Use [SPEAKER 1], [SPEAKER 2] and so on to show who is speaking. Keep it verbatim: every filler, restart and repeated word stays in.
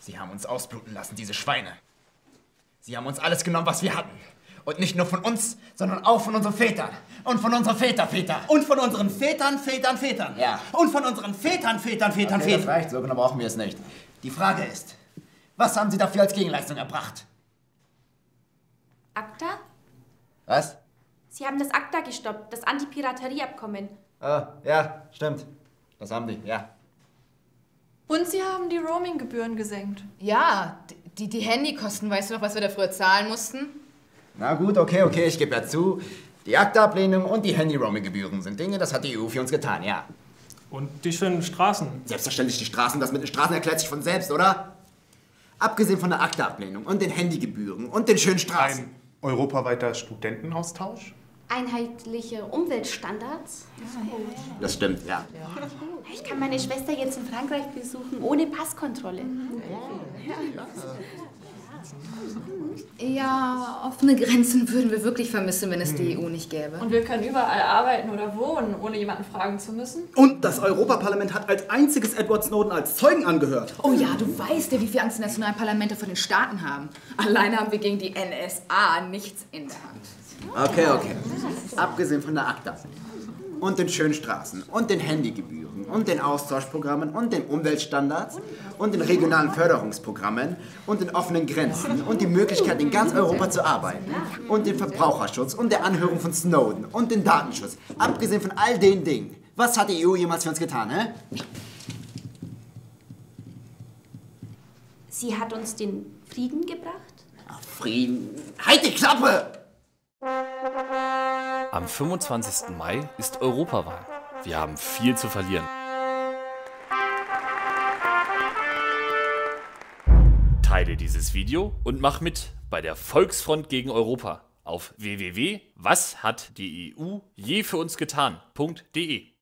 [SPEAKER 1] Sie haben uns ausbluten lassen, diese Schweine. Sie haben uns alles genommen, was wir hatten. Und nicht nur von uns, sondern auch von unseren Vätern. Und von unseren Vätervätern.
[SPEAKER 2] Und von unseren Vätern, Vätern, Vätern.
[SPEAKER 1] Ja.
[SPEAKER 2] Und von unseren Vätern, Vätern, Vätern,
[SPEAKER 1] Okay,
[SPEAKER 2] Vätern.
[SPEAKER 1] das reicht, so genau brauchen wir es nicht. Die Frage ist, was haben Sie dafür als Gegenleistung erbracht?
[SPEAKER 3] ACTA?
[SPEAKER 1] Was?
[SPEAKER 3] Sie haben das ACTA gestoppt, das Anti-Piraterie-Abkommen.
[SPEAKER 1] Ah, ja, stimmt. Das haben die, ja.
[SPEAKER 4] Und sie haben die Roaming-Gebühren gesenkt.
[SPEAKER 5] Ja, die, die Handykosten, weißt du noch, was wir da früher zahlen mussten?
[SPEAKER 1] Na gut, okay, okay, ich gebe ja zu. Die ACTA-Ablehnung und die Handy-Roaming-Gebühren sind Dinge, das hat die E U für uns getan, ja.
[SPEAKER 6] Und die schönen Straßen.
[SPEAKER 1] Selbstverständlich die Straßen, das mit den Straßen erklärt sich von selbst, oder? Abgesehen von der ACTA-Ablehnung und den Handygebühren und den schönen Straßen.
[SPEAKER 7] Ein europaweiter Studentenaustausch?
[SPEAKER 3] Einheitliche Umweltstandards.
[SPEAKER 1] Das stimmt, ja.
[SPEAKER 3] Ich kann meine Schwester jetzt in Frankreich besuchen, ohne Passkontrolle.
[SPEAKER 5] Ja, offene Grenzen würden wir wirklich vermissen, wenn es die E U nicht gäbe.
[SPEAKER 4] Und wir können überall arbeiten oder wohnen, ohne jemanden fragen zu müssen.
[SPEAKER 2] Und das Europaparlament hat als einziges Edward Snowden als Zeugen angehört.
[SPEAKER 5] Oh ja, du weißt ja, wie viel Angst die nationalen Parlamente vor den Staaten haben. Alleine haben wir gegen die N S A nichts in der Hand.
[SPEAKER 1] Okay, okay. Abgesehen von der ACTA und den schönen Straßen und den Handygebühren und den Austauschprogrammen und den Umweltstandards und den regionalen Förderungsprogrammen und den offenen Grenzen und die Möglichkeit, in ganz Europa zu arbeiten und den Verbraucherschutz und der Anhörung von Snowden und den Datenschutz. Abgesehen von all den Dingen. Was hat die E U jemals für uns getan, hä?
[SPEAKER 3] Sie hat uns den Frieden gebracht?
[SPEAKER 1] Ach, Frieden. Halt die Klappe!
[SPEAKER 8] Am fünfundzwanzigsten Mai ist Europawahl. Wir haben viel zu verlieren. Teile dieses Video und mach mit bei der Volksfront gegen Europa auf w w w punkt was hat die E U je für uns getan punkt de.